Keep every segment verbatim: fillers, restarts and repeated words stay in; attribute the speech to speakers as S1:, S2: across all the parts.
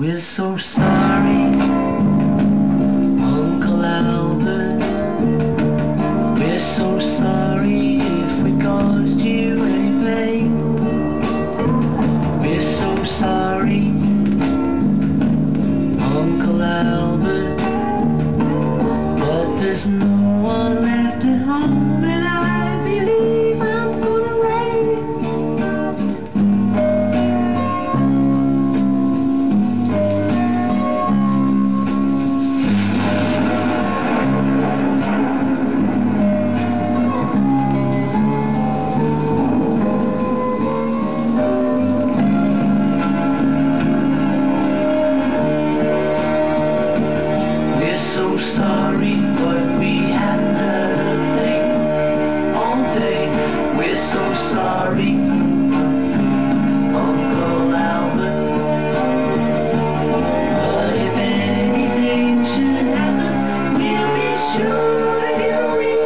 S1: We're so sorry, Uncle Albert. We're so sorry if we caused you any pain. We're so sorry, Uncle Albert. But there's no one left at home, and I believe I'm gonna sorry, but we hadn't heard a thing all day. We're so sorry, Uncle Albert. But if anything should happen, we'll be sure to give a ring.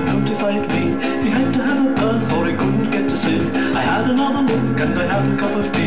S1: And I have a cup of tea.